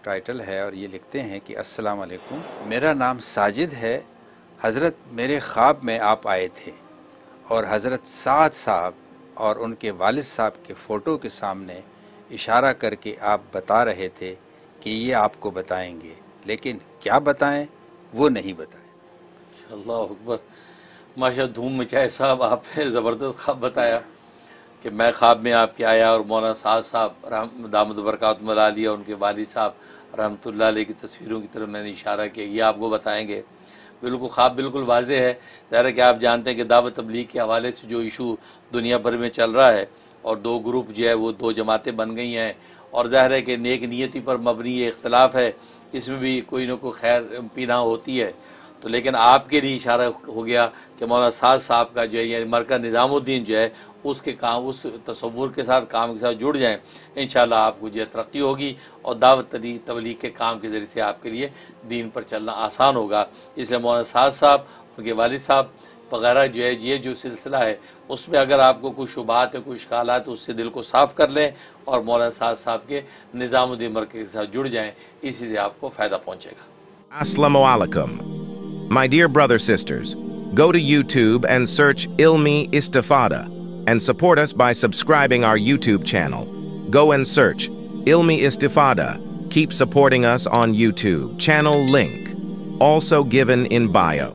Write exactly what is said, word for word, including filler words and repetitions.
Title ہے اور یہ لکھتے ہیں کہ السلام علیکم، میرا نام ساجد ہے۔ حضرت میرے خواب میں آپ آئے تھے اور حضرت سعد صاحب اور ان کے والد صاحب کے فوٹو کے سامنے اشارہ کر کے آپ بتا رہے تھے کہ یہ آپ کو بتائیں گے، لیکن کیا بتائیں وہ نہیں بتائیں۔ اللہ اکبر، ماشاء دھوم مچائے صاحب، آپ نے زبردست خواب بتایا کہ میں خواب میں آپ کے آیا اور مولانا سعد صاحب رحم دامت برکاتہم العالیہ اور ان کے والد صاحب رحمۃ اللہ علیہ کی تصویروں کی طرف میں نے اشارہ کیا، یہ آپ کو بتائیں گے۔ بالکل خواب بالکل واضح ہے۔ ظاہر ہے کہ آپ جانتے ہیں کہ دعوت تبلیغ کے حوالے سے جو ایشو دنیا بھر میں چل رہا ہے اور دو گروپ جو ہے وہ دو جماعتیں بن گئی ہیں، اور ظاہر ہے کہ نیک نیتی پر مبنی یہ اختلاف ہے، اس میں بھی کوئی نہ کوئی خیر پینا ہوتی ہے۔ تو لیکن آپ کے لیے اشارہ ہو گیا کہ مولانا سعد صاحب کا جو ہے یعنی مرکز نظام الدین جو ہے اس کے کام، اس تصور کے ساتھ کام کے ساتھ جڑ جائیں، انشاءاللہ آپ کو جو ہے ترقی ہوگی اور دعوت تبلیغ کے کام کے ذریعے سے آپ کے لیے دین پر چلنا آسان ہوگا۔ اس لیے مولانا سعد صاحب، ان کے والد صاحب وغیرہ جو ہے یہ جو سلسلہ ہے اس میں اگر آپ کو کوئی شبہات ہے، کوئی اشکالات، اس سے دل کو صاف کر لیں اور مولانا سعد صاحب کے نظام الدین مرکز کے ساتھ جڑ جائیں، اسی سے آپ کو فائدہ پہنچے گا۔ Assalamu alaikum. My dear brother sisters, go to YouTube and search Ilmi Istifada and support us by subscribing our YouTube channel. Go and search Ilmi Istifada. Keep supporting us on YouTube. Channel link also given in bio.